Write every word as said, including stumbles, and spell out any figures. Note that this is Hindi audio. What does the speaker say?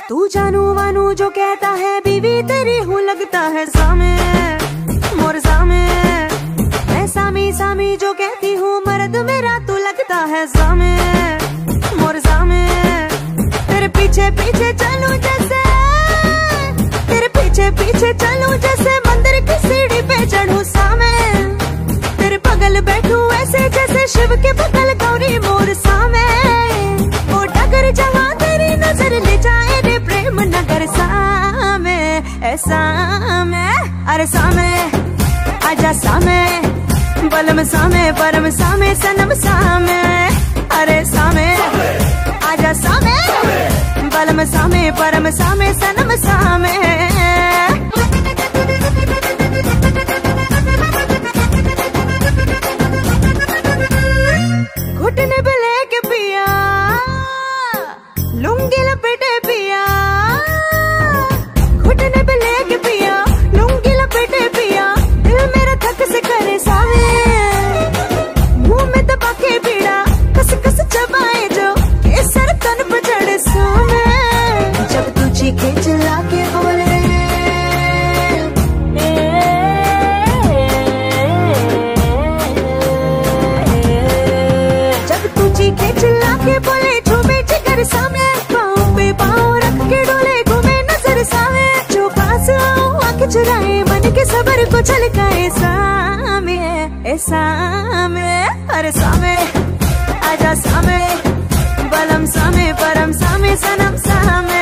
तू जानू वानू जो कहता है बीवी तेरी हूँ लगता है सामे मोर सामे। मैं सामी सामी जो कहती हूँ मर्द मेरा तू लगता है सामे मोर सामे। तेरे पीछे पीछे चलूं जैसे तेरे पीछे पीछे चलूं जैसे मंदिर की सीढ़ी पे चढ़ूं सामे। तेरे बगल बैठूं ऐसे जैसे शिव के बगल गौरी मोर सामे। ओ डगर जहाँ तेरी नजर ले जाए रे प्रेम नगर सामे ऐसा में। अरे सामे आजा सामे बलम सामे परम सामे सनम सामे। अरे सामे आजा सामे बलम सामे परम सामे सनम सामे। घुटने पे लेके पिया लुंगी लपेटे पिया। घुटने पे लेके पिया लुंगी लपेटे पिया। दिल मेरा थक से करे सावे मुंह में दबा के पीड़ा कस कस चबाए जो केसर तन पर चढ़े सामे। जब तू चीखे चिल्ला के बोले जब तू चीखे चिल्ला के बोले झूमे जिगर सामे। पाँव पे पाँव रख के डोले घूमे नजर सामे। जो पास आओ आँख चुराए मन के सबर को छलकाए सामे ए सामे। अरे सामे आजा सामे बलम सामे परम सामे सनम सामे।